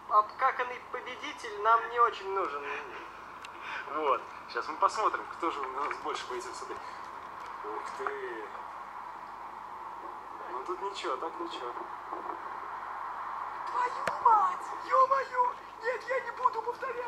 обкаканный победитель нам не очень нужен. Вот, сейчас мы посмотрим, кто же у нас больше боится высоты. Ух ты. Ну тут ничего, так ничего. Твою мать! Ё-моё! Нет, я не буду повторять!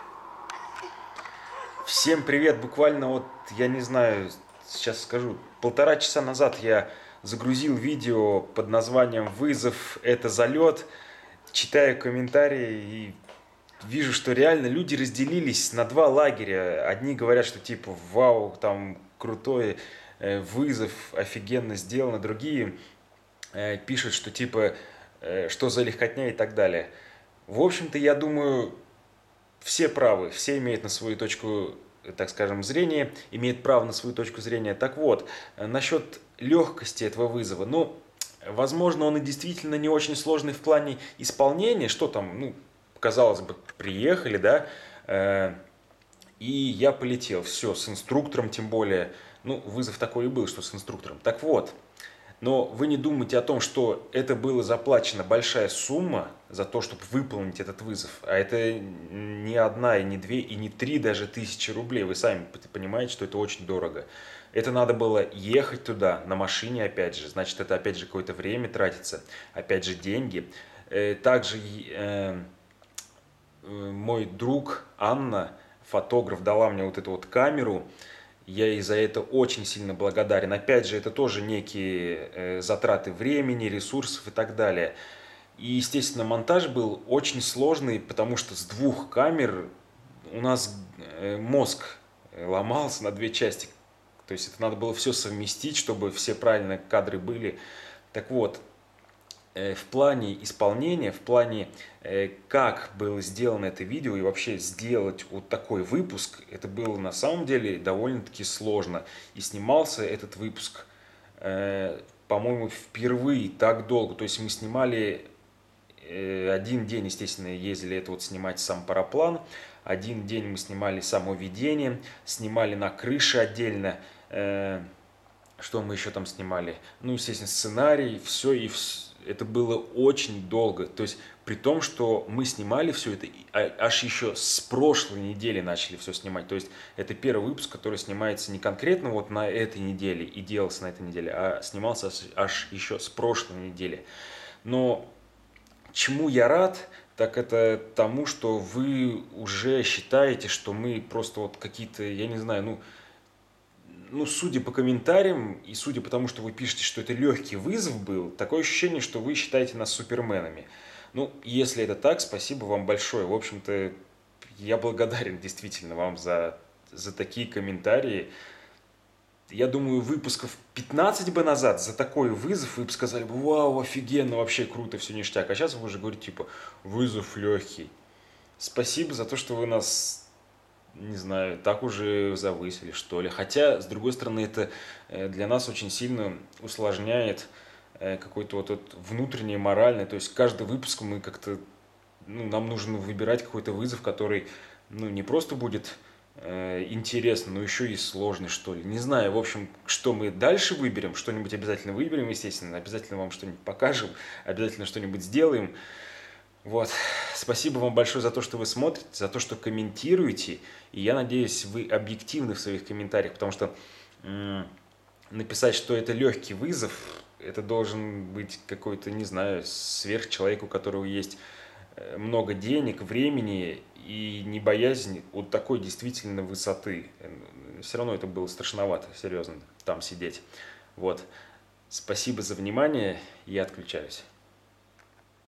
Всем привет! Буквально вот, я не знаю, сейчас скажу, 1,5 часа назад я загрузил видео под названием «Вызов – это залет». Читаю комментарии и вижу, что реально люди разделились на два лагеря. Одни говорят, что типа «Вау, там крутой вызов, офигенно сделано». Другие пишут, что типа «Что за легкотня» и так далее. В общем-то, я думаю, все правы, все имеют на свою точку, так скажем, зрения, имеют право на свою точку зрения. Так вот, насчет легкости этого вызова, ну, возможно, он и действительно не очень сложный в плане исполнения, что там, ну, казалось бы, приехали, да, и я полетел, все, с инструктором тем более, ну, вызов такой и был, что с инструктором. Так вот, но вы не думайте о том, что это было заплачена большая сумма за то, чтобы выполнить этот вызов. А это не одна, и не две, и не три даже тысячи рублей. Вы сами понимаете, что это очень дорого. Это надо было ехать туда на машине, опять же. Значит, это опять же какое-то время тратится. Опять же, деньги. Также мой друг Анна, фотограф, дала мне вот эту вот камеру. Я ей за это очень сильно благодарен. Опять же, это тоже некие затраты времени, ресурсов и так далее. И, естественно, монтаж был очень сложный, потому что с двух камер у нас мозг ломался на две части. То есть это надо было все совместить, чтобы все правильно кадры были. Так вот, в плане исполнения, в плане как было сделано это видео и вообще сделать вот такой выпуск, это было на самом деле довольно-таки сложно. И снимался этот выпуск, по-моему, впервые так долго. То есть мы снимали один день, естественно, ездили это вот снимать сам параплан. Один день мы снимали само ведение, снимали на крыше отдельно. Что мы еще там снимали? Ну, естественно, сценарий, все и все. Это было очень долго, то есть при том, что мы снимали все это, аж еще с прошлой недели начали все снимать, то есть это первый выпуск, который снимается не конкретно вот на этой неделе и делался на этой неделе, а снимался аж еще с прошлой недели. Но чему я рад, так это тому, что вы уже считаете, что мы просто вот какие-то, я не знаю, ну, судя по комментариям и судя по тому, что вы пишете, что это легкий вызов был, такое ощущение, что вы считаете нас суперменами. Ну, если это так, спасибо вам большое. В общем-то, я благодарен действительно вам за такие комментарии. Я думаю, выпусков 15 бы назад за такой вызов вы бы сказали, вау, офигенно, вообще круто, все ништяк. А сейчас вы уже говорите, типа, вызов легкий. Спасибо за то, что вы нас, не знаю, так уже завысили, что ли. Хотя, с другой стороны, это для нас очень сильно усложняет какой-то вот этот внутренний, моральный. То есть каждый выпуск мы как-то, ну, нам нужно выбирать какой-то вызов, который, ну, не просто будет интересно, но еще и сложный, что ли. Не знаю, в общем, что мы дальше выберем, что-нибудь обязательно выберем, естественно, обязательно вам что-нибудь покажем, обязательно что-нибудь сделаем. Вот. Спасибо вам большое за то, что вы смотрите, за то, что комментируете. И я надеюсь, вы объективны в своих комментариях, потому что написать, что это легкий вызов, это должен быть какой-то, не знаю, сверхчеловек, у которого есть много денег, времени и не боязнь вот такой действительно высоты. Все равно это было страшновато, серьезно, там сидеть. Вот. Спасибо за внимание, я отключаюсь.